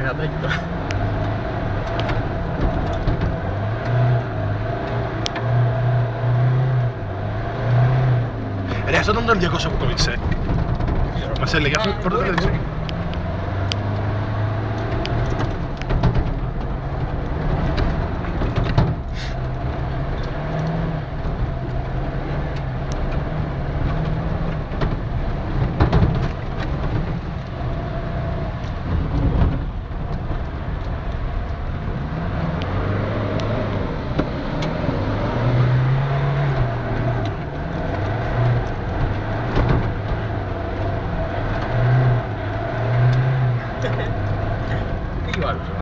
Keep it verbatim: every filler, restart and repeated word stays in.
σε γατάκι τώρα. Ρε, αυτό ήταν το διακόσια που κόλλησε. Μας έλεγε αυτό, πρώτα δεν